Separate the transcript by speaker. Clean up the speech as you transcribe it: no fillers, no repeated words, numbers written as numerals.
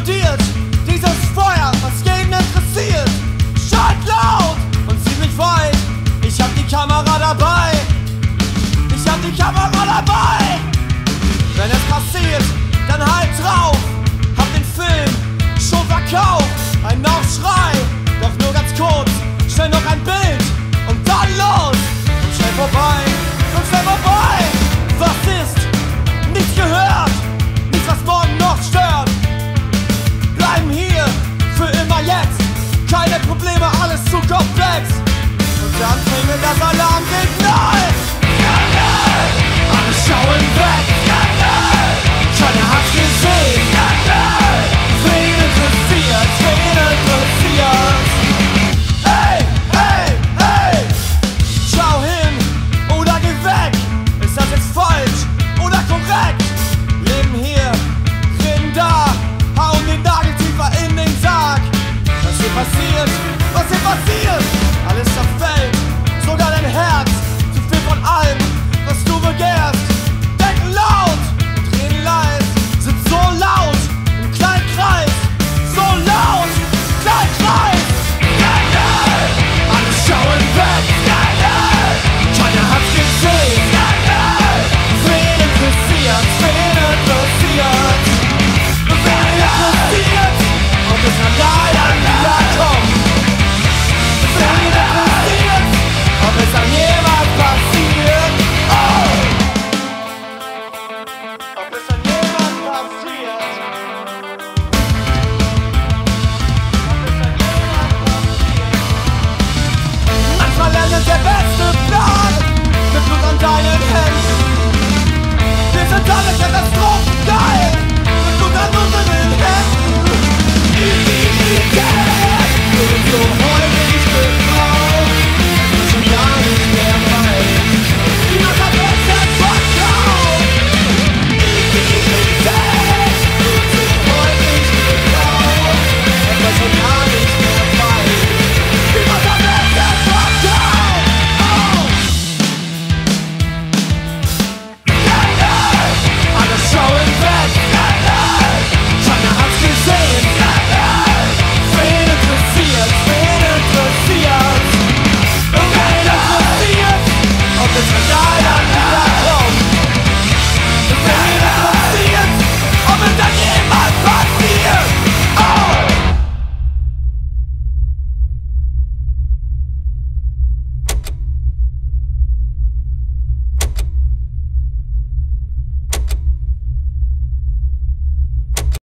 Speaker 1: explodiert dieses Feuer, was jeden interessiert. Schreit laut und ziemlich weit. Ich hab die Kamera dabei. Ich hab die Kamera dabei. Wenn es passiert, dann halt drauf. Hab den Film schon verkauft. Ein Aufschrei, doch nur ganz kurz. Schnell noch ein Bild und dann los. Und schnell vorbei, und schnell vorbei. Was ist? Nichts gehört. Nichts, was morgen noch stört. Bleiben hier für immer jetzt. Keine Probleme, alles zu komplex. Und dann klingelt das Alarmsignal. Skandal! Alle schauen weg. Skandal! Keiner hat's gesehen. Skandal! Wen interessiert? Wen interessiert? Hey, hey, hey! Schau hin oder geh weg. Ist das jetzt falsch oder korrekt? Leben hier, reden da, hauen den Nagel tiefer in den Sarg. Was hier passiert? Was hier passiert? Alles zerfällt, sogar dein Herz. Zu viel von allem, was du begehrst. Denken laut und reden leis. Sind so laut im kleinen Kreis. So laut, kleinen Kreis. Skandal! Alle schauen weg. Skandal! Keiner hat's gesehen. Skandal! Wen interessiert? Wen interessiert? Wen interessiert? Ob es Skandal dann wieder kommt? Wen interessiert? Ob es an jemand passiert? Oh! Ob es an jemand passiert? Manchmal endet der beste Plan mit Blut an deinen Händen. Wir sind alle Katastrophen.